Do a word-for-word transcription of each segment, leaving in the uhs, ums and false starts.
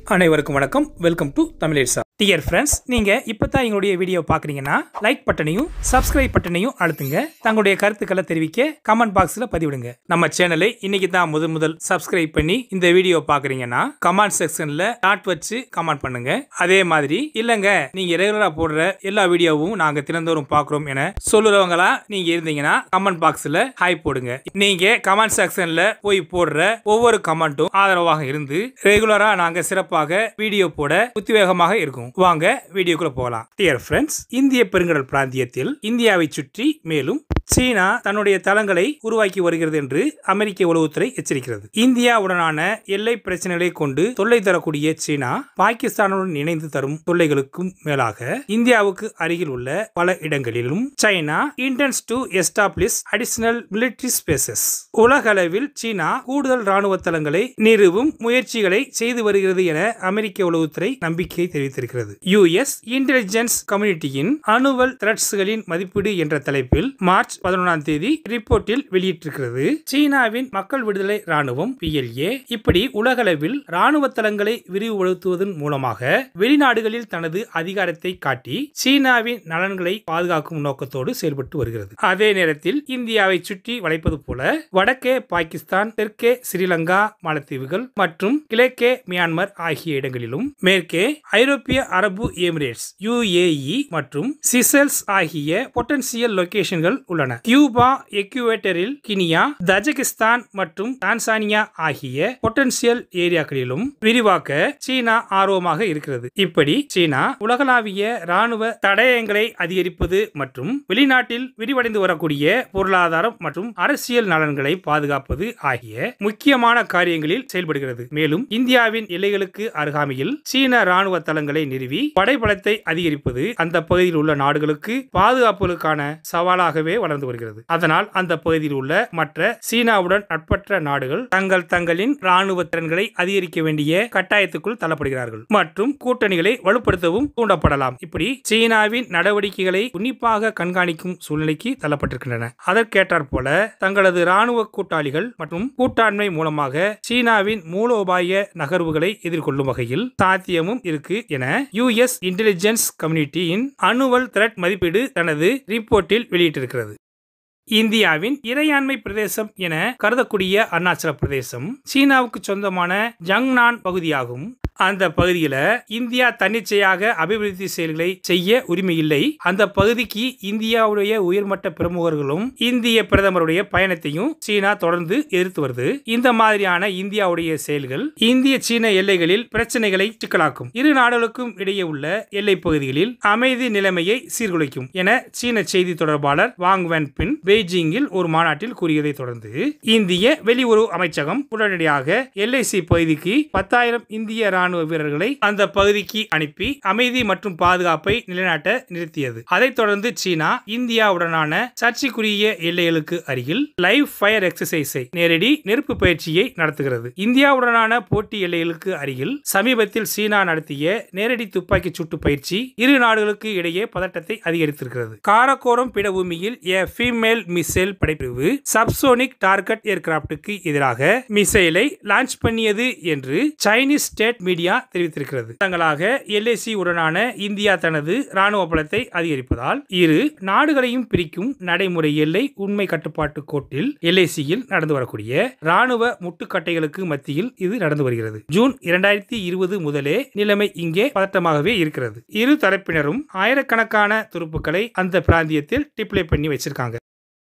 அனைவருக்கும் வணக்கம். Welcome to தமிழேசா. டியர் ஃப்ரெண்ட்ஸ், நீங்க இப்பதான் எங்களுடைய வீடியோ பாக்குறீங்கன்னா லைக் பட்டனையும் சப்ஸ்கிரைப் பட்டனையும் அழுத்துங்க. தங்களுடைய கருத்துக்களை தெரிவிக்க கமெண்ட் பாக்ஸ்ல பதிவிடுங்க. நம்ம சேனலை இன்னைக்கு தான் முதல் முதல் சப்ஸ்கிரைப் பண்ணி இந்த வீடியோ பாக்குறீங்கன்னா கமெண்ட் செக்ஷன்ல டாட் வச்சு கமெண்ட் பண்ணுங்க. அதே மாதிரி இல்லங்க நீங்க ரெகுலரா போடுற எல்லா வீடியோவும் நாங்க தினந்தோறும் பாக்குறோம் என சொல்லுறவங்களா நீங்க இருந்தீங்கன்னா கமெண்ட் பாக்ஸ்ல ஹாய் போடுங்க. நீங்க கமெண்ட் செக்ஷன்ல போய் போடுற ஒவ்வொரு கமெண்ட்டும் ஆதரவாக இருந்து ரெகுலரா நாங்க சிறப்பாக வீடியோ போட உத்வேகமாக இருக்கும். வாங்க வீடியோக்குள்ள போகலாம். டியர் ஃப்ரெண்ட்ஸ், இந்திய பெருங்கடல் பிராந்தியத்தில் இந்தியாவை சுற்றி மேலும் சீனா தன்னுடைய தளங்களை உருவாக்கி வருகிறது என்று அமெரிக்க உளவுத்துறை எச்சரிக்கிறது. இந்தியாவுடனான எல்லை பிரச்சனைகளை கொண்டு தொல்லை தரக்கூடிய சீனா பாகிஸ்தானுடன் இணைந்து தரும் தொல்லைகளுக்கும் மேலாக இந்தியாவுக்கு அருகில் உள்ள பல இடங்களிலும் China intends to establish additional military spaces. உலக அளவில் சீனா கூடுதல் ராணுவ தளங்களை நிறுவும் முயற்சிகளை செய்து வருகிறது என அமெரிக்க உளவுத்துறை நம்பிக்கை தெரிவித்திருக்கிறது. யுஎஸ் இன்டெலிஜென்ஸ் கம்யூனிட்டியின் அனுவல் த்ரெட்ஸ்களின் மதிப்பீடு என்ற தலைப்பில் மார்ச் பதினொன்றாம் தேதி ரிப்போர்ட்டில் வெளியிட்டிருக்கிறது. சீனாவின் மக்கள் விடுதலை ராணுவம் பி எல் ஏ இப்படி உலகளவில் ராணுவ தளங்களை விரிவுபடுத்துவதன் மூலமாக வெளிநாடுகளில் தனது அதிகாரத்தை காட்டி சீனாவின் நலன்களை பாதுகாக்கும் நோக்கத்தோடு செயல்பட்டு வருகிறது. அதே நேரத்தில் இந்தியாவை சுற்றி வளைப்பது போல வடக்கே பாகிஸ்தான், தெற்கே ஸ்ரீலங்கா, மாலத்தீவுகள் மற்றும் கிழக்கே மியான்மர் ஆகிய இடங்களிலும் மேற்கே ஐரோப்பிய அரபு எமிரேட்ஸ் யூ ஏ இ மற்றும் சிசெல்ஸ் ஆகிய பொட்டன்சியல் லொகேஷன்கள் உள்ளன. கியூபா, எக்யூவேட்டரில் கினியா, தஜகிஸ்தான் மற்றும் டான்சானியா ஆகிய பொட்டன்சியல் ஏரியாக்களிலும் விரிவாக்க சீனா ஆர்வமாக இருக்கிறது. இப்படி சீனா உலகளாவிய ராணுவ தடயங்களை அதிகரிப்பது மற்றும் வெளிநாட்டில் விரிவடைந்து வரக்கூடிய பொருளாதாரம் மற்றும் அரசியல் நலன்களை பாதுகாப்பது ஆகிய முக்கியமான காரியங்களில் செயல்படுகிறது. மேலும் இந்தியாவின் எல்லைகளுக்கு அருகாமையில் சீன ராணுவ தளங்களை நிறுவி படைபலத்தை அதிகரிப்பது அந்த பகுதியில் உள்ள நாடுகளுக்கு பாதுகாப்புகளுக்கான சவாலாகவே வளர்ந்து வருகிறது. அதனால் அந்த பகுதியில் உள்ள மற்ற சீனாவுடன் நட்பற்ற நாடுகள் தங்கள் தங்களின் ராணுவ திறன்களை அதிகரிக்க வேண்டிய கட்டாயத்துக்குள் தள்ளப்படுகிறார்கள் மற்றும் கூட்டணிகளை வலுப்படுத்தவும் தூண்டப்படலாம். இப்படி சீனாவின் நடவடிக்கைகளை உன்னிப்பாக கண்காணிக்கும் சூழ்நிலைக்கு தள்ளப்பட்டிருக்கின்றன. அதற்கேற்றாற் போல தங்களது ராணுவ கூட்டாளிகள் மற்றும் கூட்டாண்மை மூலமாக சீனாவின் மூலோபாய நகர்வுகளை எதிர்கொள்ளும் வகையில் சாத்தியமும் இருக்கு என யுஎஸ் இன்டெலிஜென்ஸ் கம்யூனிட்டியின் அனுவல் த்ரெட் மதிப்பீடு தனது ரிப்போர்ட்டில் வெளியிட்டிருக்கிறது. இந்தியாவின் இறையாண்மை பிரதேசம் என கருதக்கூடிய அருணாச்சல பிரதேசம் சீனாவுக்கு சொந்தமான ஜங்னான் பகுதியாகும். அந்த பகுதியில் இந்தியா தன்னிச்சையாக அபிவிருத்தி செயல்களை செய்ய உரிமை இல்லை. அந்த பகுதிக்கு இந்தியாவுடைய உயர்மட்ட பிரமுகர்களும் இந்திய பிரதமருடைய பயணத்தையும் சீனா தொடர்ந்து எதிர்த்து வருது. இந்த மாதிரியான இந்தியாவுடைய செயல்கள் இந்திய சீன எல்லைகளில் பிரச்சனைகளை சிக்கலாக்கும், இரு நாடுகளுக்கும் இடையே உள்ள எல்லை பகுதிகளில் அமைதி நிலைமையை சீர்குலைக்கும் என சீன செய்தி தொடர்பாளர் வாங் வென்பின் பெய்ஜிங்கில் ஒரு மாநாட்டில் கூறியதை தொடர்ந்து இந்திய வெளியுறவு அமைச்சகம் உடனடியாக எல் ஐ சி பகுதிக்கு பத்தாயிரம் இந்திய ராணுவ வீரர்களை அந்த பகுதிக்கு அனுப்பி அமைதி மற்றும் பாதுகாப்பை நிலைநாட்ட நிறுத்தியது. அதைத் தொடர்ந்து சீனா இந்தியாவுடனான சர்ச்சைக்குரிய எல்லைகளுக்கு அருகில் லைவ் ஃபயர் எக்ஸசைஸை நேரடி நெருப்பு பயிற்சியை நடத்துகிறது. இந்தியாவுடனான போட்டி எல்லைகளுக்கு அருகில் சமீபத்தில் சீனா நடத்திய நேரடி துப்பாக்கி சூட்டு பயிற்சி இரு நாடுகளுக்கு இடையே பதட்டத்தை அதிகரித்திருக்கிறது. காரக்கோரம் பீடபூமியில் ஏ ஃபீமேல் மிசைல் படைப்பிரிவு சப்சோனிக் டார்கெட் ஏர்கிராப்டுக்கு எதிராக மிசைலை லான்ச் பண்ணியது என்று சைனீஸ் ஸ்டேட் மீடியா தெரிவித்திருக்கிறது. தங்களாக எல் ஐ சி உடனான இந்தியா தனது ராணுவ பலத்தை அதிகரிப்பதால் இரு நாடுகளையும் பிரிக்கும் நடைமுறை எல்லை உண்மை கட்டுப்பாட்டு கோட்டில் எல் ஐ சியில் நடந்து வரக்கூடிய ராணுவ முட்டுக்கட்டைகளுக்கு மத்தியில் இது நடந்து வருகிறது. ஜூன் இரண்டாயிரத்தி இருபது முதலே நிலைமை இங்கே பதட்டமாகவே இருக்கிறது. இரு தரப்பினரும் ஆயிரக்கணக்கான துருப்புக்களை அந்த பிராந்தியத்தில் டிப்ளை பண்ணி வச்சிருக்காங்க.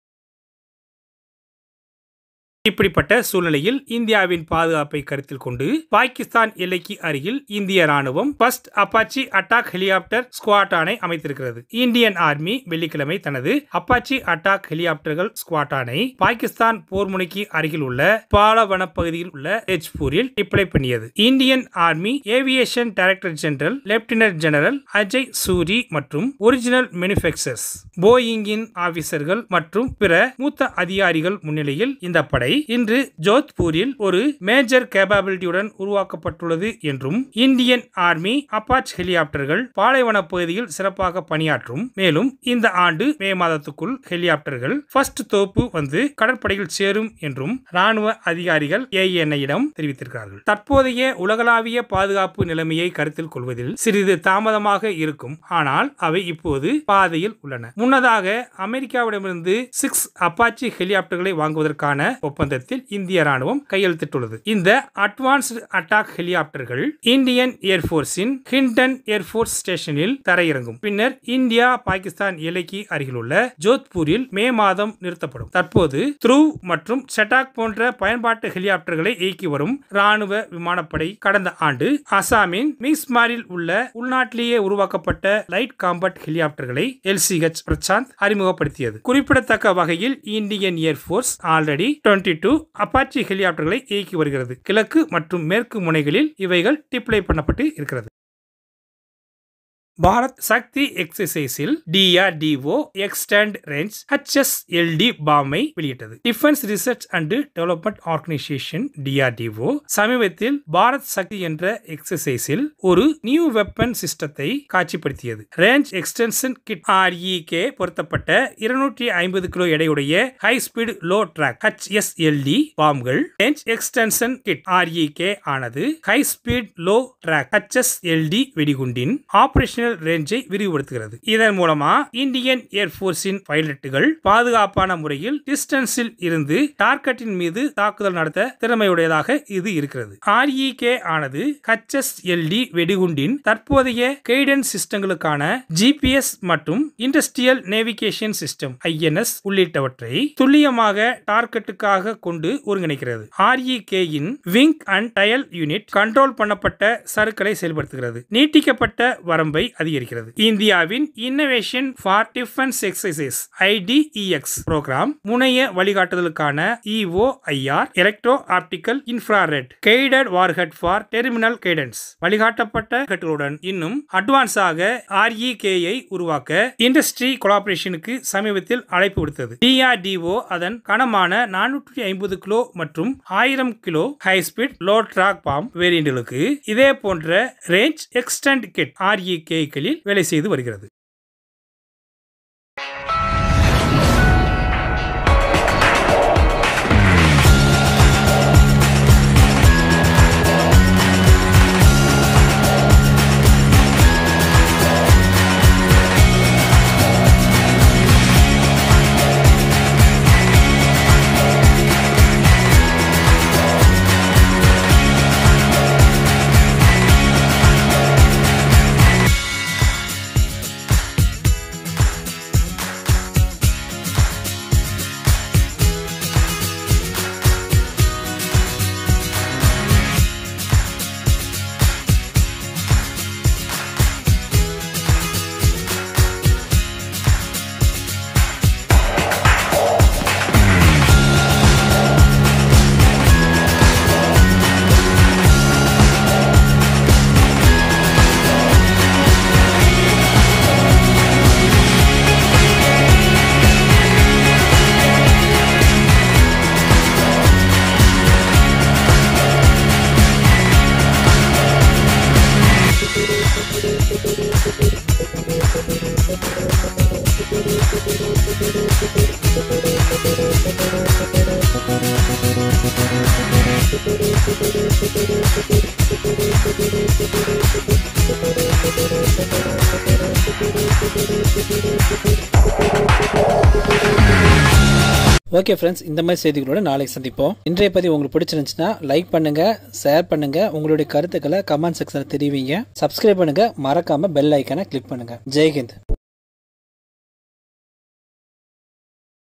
இப்படிப்பட்ட சூழ்நிலையில் இந்தியாவின் பாதுகாப்பை கருத்தில் கொண்டு பாகிஸ்தான் எல்லைக்கு அருகில் இந்திய ராணுவம் ஃபர்ஸ்ட் அப்பாச்சி அட்டாக் ஹெலிகாப்டர் ஸ்குவாடானை அமைத்திருக்கிறது. இந்தியன் ஆர்மி வெள்ளிக்கிழமை தனது அப்பாச்சி அட்டாக் ஹெலிகாப்டர்கள் ஸ்குவாடானை பாகிஸ்தான் போர்முனைக்கு அருகில் உள்ள பாலவன பகுதியில் உள்ள தேஜ்பூரில் டிப்ளை பண்ணியது. Indian army aviation director general lieutenant general Ajay Suri மற்றும் ஒரிஜினல் மேனுஃபேக்சரர்ஸ் போயிங்கின் ஆபீசர்கள் மற்றும் பிற மூத்த அதிகாரிகள் முன்னிலையில் இந்த படை ஹெலிகாப்டர்களை இன்று ஜோத்பூரில் ஒரு மேஜர் கேபபிலிட்டியுடன் உருவாக்கப்பட்டுள்ளது என்றும் இந்தியன் ஆர்மி அப்பாச் ஹெலிகாப்டர்கள் பாலைவன பகுதியில் சிறப்பாக பணியாற்றும். மேலும் இந்த ஆண்டு மே மாதத்துக்குள் ஹெலிகாப்டர்கள் ஃபர்ஸ்ட் தோப்பு வந்து கடற்படையில் சேரும் என்றும் ராணுவ அதிகாரிகள் ஏஎன்ஐயிடம் தெரிவித்திருக்கிறார்கள். தற்போதைய உலகளாவிய பாதுகாப்பு நிலைமையை கருத்தில் கொள்வதில் சிறிது தாமதமாக இருக்கும். ஆனால் அவை இப்போது பாதையில் உள்ளன. முன்னதாக அமெரிக்காவிடமிருந்து சிக்ஸ் அப்பாச்சி ஹெலிகாப்டர்களை வாங்குவதற்கான ஒப்பந்தத்தில் இந்திய ராணுவம் கையெழுத்திட்டுள்ளது. இந்த அட்வான்ஸ்டு அட்டாக் ஹெலிகாப்டர்கள் இந்தியன் ஏர்போர்ஸின் ஹிண்டன் ஏர்போர்ஸ் ஸ்டேஷனில் தரையிறங்கும். பின்னர் இந்தியா பாகிஸ்தான் எல்லைக்கு அருகிலுள்ள ஜோத்பூரில் மே மாதம் நிறுத்தப்படும். தற்போது த்ரூவ் மற்றும் செட்டாக் போன்ற பயன்பாட்டு ஹெலிகாப்டர்களை இயக்கி வரும் ராணுவ விமானப்படை கடந்த ஆண்டு அசாமின் மிஸ்மாரில் உள்ள உள்நாட்டிலேயே உருவாக்கப்பட்ட லைட் காம்பேட் ஹெலிகாப்டர்களை எல்சிஹெச் பிரசாந்த் அறிமுகப்படுத்தியது. குறிப்பிடத்தக்க வகையில் இந்தியன் ஏர்போர்ஸ் ஆல்ரெடி இருபத்தி இரண்டு அப்பாச்சி ஹெலிகாப்டர்களை இயக்கி வருகிறது. கிழக்கு மற்றும் மேற்கு முனைகளில் இவைகள் டிப்ளை பண்ணப்பட்டு இருக்கிறது. பாரத் சக்தி எக்ஸசைஸில் டிஆர்டிஓ எக்ஸ்டெண்ட் ரேஞ்ச் ஹெச்எஸ்எல்டி பாமை வெளியிட்டது. Defence research and development organisation DRDO சமீபத்தில் பாரத் சக்தி என்ற எக்ஸசைஸில் ஒரு நியூ வெப்பன் சிஸ்டத்தை காட்சிப்படுத்தியது. ரேஞ்ச் எக்ஸ்டென்ஷன் கிட் ஆர்இகே பொருத்தப்பட்ட இருநூற்றி ஐம்பது கிலோ எடையுடைய high speed low drag HSLD பாம்கள். ரேஞ்ச் எக்ஸ்டென்ஷன் கிட் ஆர்இகே ஆனது high speed low drag HSLD வெடிகுண்டின் ஆபரேஷன் ரேஞ்சை விரிவுபடுத்துகிறது. இதன் மூலமா இந்தியன் ஏர்போர்ஸின் பைலட்டுகள் பாதுகாப்பான முறையில் டிஸ்டன்ஸில் இருந்து டார்கெட்டின் மீது தாக்குதல் நடத்த திறமையுடையதாக இது இருக்கிறது. ஆர்இகே ஆனது ஹெச்எஸ்எல்டி வெடிகுண்டின் தற்போதைய கைடன்ஸ் சிஸ்டங்களுக்கான ஜிபிஎஸ் மற்றும் இண்டஸ்ட்ரியல் நேவிகேஷன் சிஸ்டம் ஐஎன்எஸ் உள்ளிட்டவற்றை துல்லியமாக டார்கெட்டுக்காக கொண்டு ஒருங்கிணைக்கிறது. REK in wing and tail unit control பண்ணப்பட்ட சறுக்களை செயல்படுத்துகிறது. நீட்டிக்கப்பட்ட வரம்பை அதிகரிக்கிறது. இந்தியாவின் innovation for defence exercise IDEX programme முனைய வழிகாட்டுதலுக்கான EOIR electro optical infrared guided warhead for terminal guidance வழிகாட்டப்பட்ட கட்டுகளுடன் இன்னும் அட்வான்ஸாக ஆர்இகேயை உருவாக்க இண்டஸ்ட்ரி கொலாபரேஷனுக்கு சமீபத்தில் அழைப்பு விடுத்தது. டிஆர்டிஓ அதன் கனமான நானூற்றி ஐம்பது கிலோ மற்றும் ஆயிரம் kilo high speed low drag bomb வேரியன்ட்களுக்கு இதே போன்ற ரேஞ்ச் எக்ஸ்டெண்ட் கிட் ஆர்இகே வேலை செய்து வருகிறது. ஓகே ஃப்ரெண்ட்ஸ், இந்த மாதிரி செய்திகளோட நாளைக்கு சந்திப்போம். இன்றைய பதிவு உங்களுக்கு பிடிச்சிருந்துச்சுன்னா லைக் பண்ணுங்க, ஷேர் பண்ணுங்க, உங்களுடைய கருத்துக்களை கமெண்ட் செக்ஷன்ல தெரிவிங்க. சப்ஸ்கிரைப் பண்ணுங்க, மறக்காம பெல் ஐக்கானை கிளிக் பண்ணுங்க. ஜெய்ஹிந்த்.